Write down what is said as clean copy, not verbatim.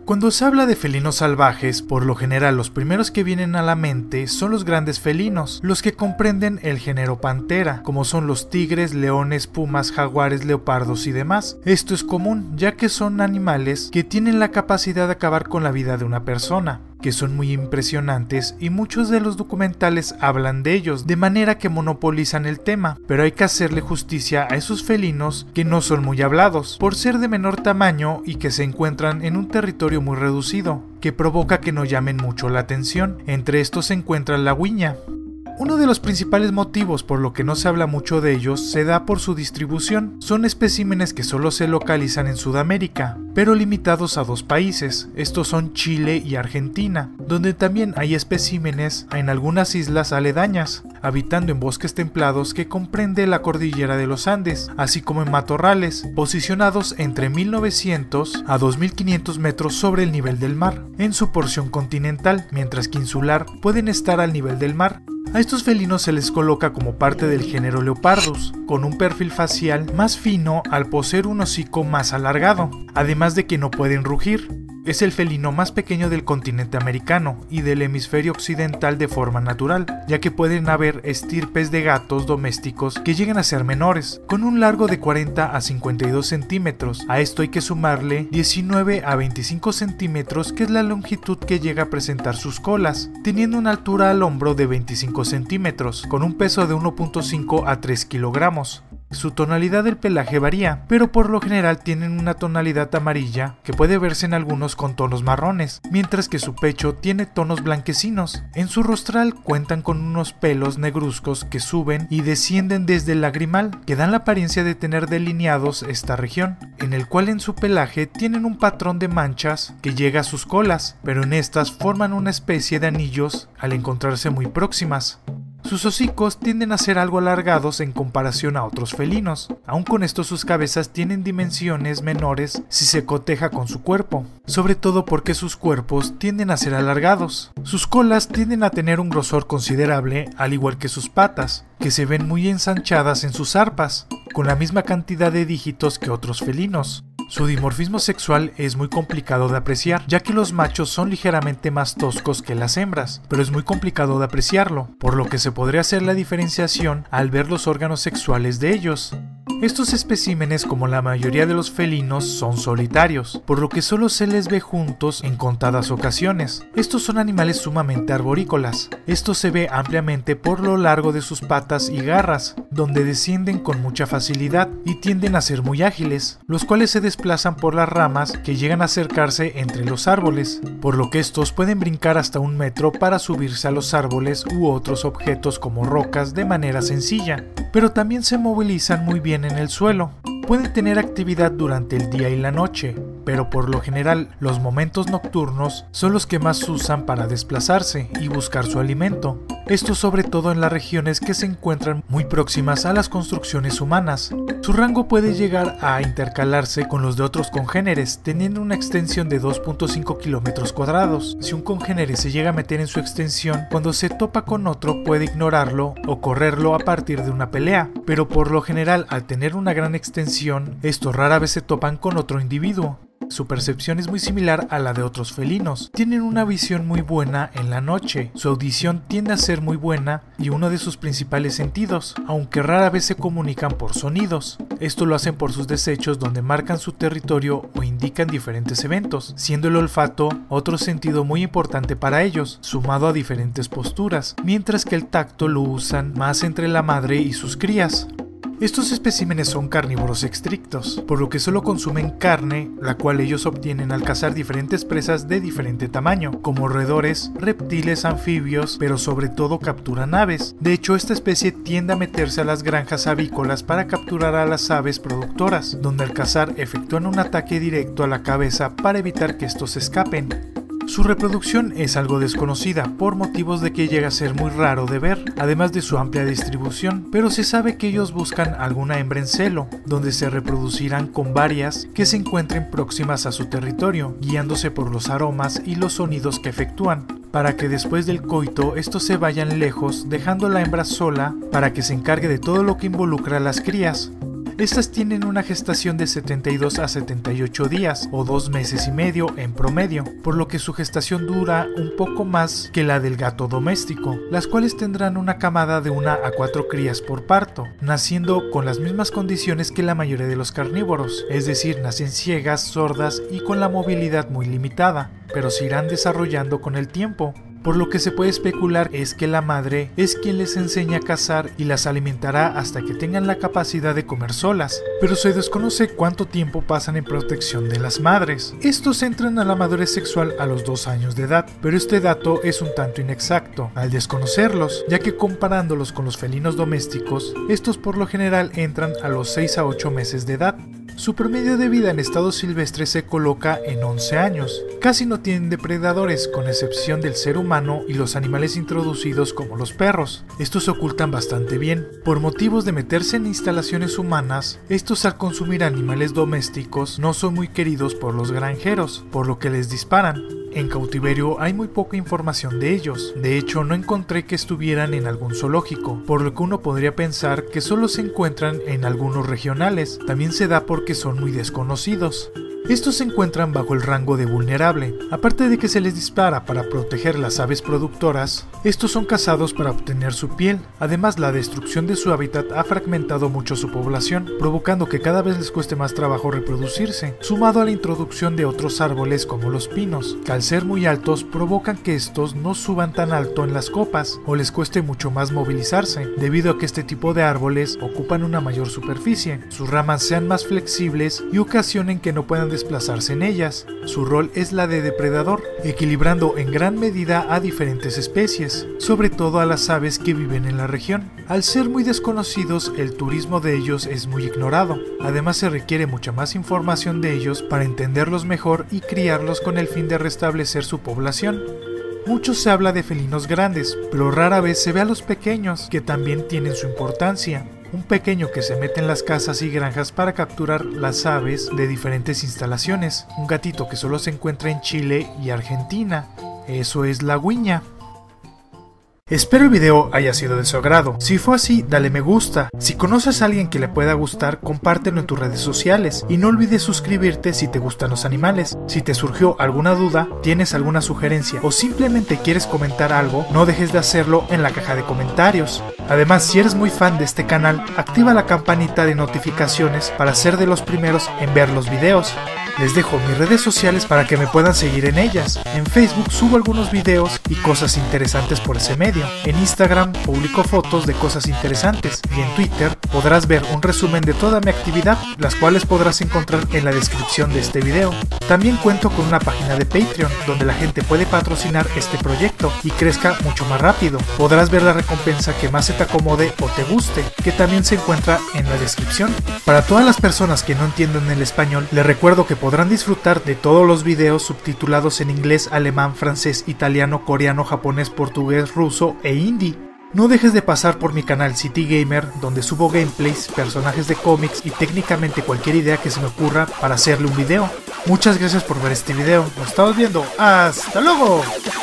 Cuando se habla de felinos salvajes, por lo general los primeros que vienen a la mente son los grandes felinos, los que comprenden el género Panthera, como son los tigres, leones, pumas, jaguares, leopardos y demás. Esto es común, ya que son animales que tienen la capacidad de acabar con la vida de una persona, que son muy impresionantes y muchos de los documentales hablan de ellos, de manera que monopolizan el tema, pero hay que hacerle justicia a esos felinos que no son muy hablados, por ser de menor tamaño y que se encuentran en un territorio muy reducido, que provoca que no llamen mucho la atención. Entre estos se encuentra la huiña. Uno de los principales motivos por lo que no se habla mucho de ellos se da por su distribución. Son especímenes que solo se localizan en Sudamérica, pero limitados a 2 países. Estos son Chile y Argentina, donde también hay especímenes en algunas islas aledañas, habitando en bosques templados que comprende la cordillera de los Andes, así como en matorrales, posicionados entre 1900 a 2500 metros sobre el nivel del mar, en su porción continental, mientras que insular pueden estar al nivel del mar. A estos felinos se les coloca como parte del género Leopardus, con un perfil facial más fino al poseer un hocico más alargado, además de que no pueden rugir. Es el felino más pequeño del continente americano y del hemisferio occidental de forma natural, ya que pueden haber estirpes de gatos domésticos que llegan a ser menores, con un largo de 40 a 52 centímetros. A esto hay que sumarle 19 a 25 centímetros, que es la longitud que llega a presentar sus colas, teniendo una altura al hombro de 25 centímetros, con un peso de 1.5 a 3 kilogramos. Su tonalidad del pelaje varía, pero por lo general tienen una tonalidad amarilla que puede verse en algunos con tonos marrones, mientras que su pecho tiene tonos blanquecinos. En su rostral cuentan con unos pelos negruzcos que suben y descienden desde el lagrimal, que dan la apariencia de tener delineados esta región, en el cual en su pelaje tienen un patrón de manchas que llega a sus colas, pero en estas forman una especie de anillos al encontrarse muy próximas. Sus hocicos tienden a ser algo alargados en comparación a otros felinos, aun con esto sus cabezas tienen dimensiones menores si se coteja con su cuerpo, sobre todo porque sus cuerpos tienden a ser alargados. Sus colas tienden a tener un grosor considerable, al igual que sus patas, que se ven muy ensanchadas en sus zarpas, con la misma cantidad de dígitos que otros felinos. Su dimorfismo sexual es muy complicado de apreciar, ya que los machos son ligeramente más toscos que las hembras, pero es muy complicado de apreciarlo, por lo que se podría hacer la diferenciación al ver los órganos sexuales de ellos. Estos especímenes, como la mayoría de los felinos, son solitarios, por lo que solo se les ve juntos en contadas ocasiones. Estos son animales sumamente arborícolas. Esto se ve ampliamente por lo largo de sus patas y garras, donde descienden con mucha facilidad y tienden a ser muy ágiles, los cuales se desplazan por las ramas que llegan a acercarse entre los árboles, por lo que estos pueden brincar hasta 1 metro para subirse a los árboles u otros objetos como rocas de manera sencilla, pero también se movilizan muy bien en el suelo. Pueden tener actividad durante el día y la noche, pero por lo general los momentos nocturnos son los que más usan para desplazarse y buscar su alimento. Esto sobre todo en las regiones que se encuentran muy próximas a las construcciones humanas. Su rango puede llegar a intercalarse con los de otros congéneres, teniendo una extensión de 2.5 kilómetros cuadrados. Si un congénere se llega a meter en su extensión, cuando se topa con otro puede ignorarlo o correrlo a partir de una pelea, pero por lo general al tener una gran extensión, estos rara vez se topan con otro individuo. Su percepción es muy similar a la de otros felinos. Tienen una visión muy buena en la noche, su audición tiende a ser muy buena y uno de sus principales sentidos, aunque rara vez se comunican por sonidos. Esto lo hacen por sus desechos, donde marcan su territorio o indican diferentes eventos, siendo el olfato otro sentido muy importante para ellos, sumado a diferentes posturas, mientras que el tacto lo usan más entre la madre y sus crías. Estos especímenes son carnívoros estrictos, por lo que solo consumen carne, la cual ellos obtienen al cazar diferentes presas de diferente tamaño, como roedores, reptiles, anfibios, pero sobre todo capturan aves. De hecho, esta especie tiende a meterse a las granjas avícolas para capturar a las aves productoras, donde al cazar efectúan un ataque directo a la cabeza para evitar que estos escapen. Su reproducción es algo desconocida por motivos de que llega a ser muy raro de ver, además de su amplia distribución, pero se sabe que ellos buscan alguna hembra en celo, donde se reproducirán con varias que se encuentren próximas a su territorio, guiándose por los aromas y los sonidos que efectúan, para que después del coito estos se vayan lejos, dejando a la hembra sola para que se encargue de todo lo que involucra a las crías. Estas tienen una gestación de 72 a 78 días o 2 meses y medio en promedio, por lo que su gestación dura un poco más que la del gato doméstico, las cuales tendrán una camada de 1 a 4 crías por parto, naciendo con las mismas condiciones que la mayoría de los carnívoros, es decir, nacen ciegas, sordas y con la movilidad muy limitada, pero se irán desarrollando con el tiempo. Por lo que se puede especular es que la madre es quien les enseña a cazar y las alimentará hasta que tengan la capacidad de comer solas, pero se desconoce cuánto tiempo pasan en protección de las madres. Estos entran a la madurez sexual a los 2 años de edad, pero este dato es un tanto inexacto al desconocerlos, ya que comparándolos con los felinos domésticos, estos por lo general entran a los 6 a 8 meses de edad. Su promedio de vida en estado silvestre se coloca en 11 años. Casi no tienen depredadores, con excepción del ser humano y los animales introducidos como los perros. Estos se ocultan bastante bien. Por motivos de meterse en instalaciones humanas, estos al consumir animales domésticos no son muy queridos por los granjeros, por lo que les disparan. En cautiverio hay muy poca información de ellos, de hecho no encontré que estuvieran en algún zoológico, por lo que uno podría pensar que solo se encuentran en algunos regionales, también se da porque son muy desconocidos. Estos se encuentran bajo el rango de vulnerable, aparte de que se les dispara para proteger las aves productoras, estos son cazados para obtener su piel, además la destrucción de su hábitat ha fragmentado mucho su población, provocando que cada vez les cueste más trabajo reproducirse, sumado a la introducción de otros árboles como los pinos, que al ser muy altos provocan que estos no suban tan alto en las copas o les cueste mucho más movilizarse, debido a que este tipo de árboles ocupan una mayor superficie, sus ramas sean más flexibles y ocasionen que no puedan desplazarse en ellas. Su rol es la de depredador, equilibrando en gran medida a diferentes especies, sobre todo a las aves que viven en la región. Al ser muy desconocidos, el turismo de ellos es muy ignorado. Además se requiere mucha más información de ellos para entenderlos mejor y criarlos con el fin de restablecer su población. Mucho se habla de felinos grandes, pero rara vez se ve a los pequeños, que también tienen su importancia. Un pequeño que se mete en las casas y granjas para capturar las aves de diferentes instalaciones. Un gatito que solo se encuentra en Chile y Argentina. Eso es la huiña. Espero el video haya sido de su agrado. Si fue así, dale me gusta. Si conoces a alguien que le pueda gustar, compártelo en tus redes sociales. Y no olvides suscribirte si te gustan los animales. Si te surgió alguna duda, tienes alguna sugerencia o simplemente quieres comentar algo, no dejes de hacerlo en la caja de comentarios. Además, si eres muy fan de este canal, activa la campanita de notificaciones para ser de los primeros en ver los videos. Les dejo mis redes sociales para que me puedan seguir en ellas. En Facebook subo algunos videos y cosas interesantes por ese medio. En Instagram publico fotos de cosas interesantes. Y en Twitter podrás ver un resumen de toda mi actividad, las cuales podrás encontrar en la descripción de este video. También cuento con una página de Patreon, donde la gente puede patrocinar este proyecto y crezca mucho más rápido. Podrás ver la recompensa que más se te acomode o te guste, que también se encuentra en la descripción. Para todas las personas que no entienden el español, les recuerdo que podrán disfrutar de todos los videos subtitulados en inglés, alemán, francés, italiano, coreano, japonés, portugués, ruso e hindi. No dejes de pasar por mi canal City Gamer, donde subo gameplays, personajes de cómics y técnicamente cualquier idea que se me ocurra para hacerle un video. Muchas gracias por ver este video, nos estamos viendo, ¡hasta luego!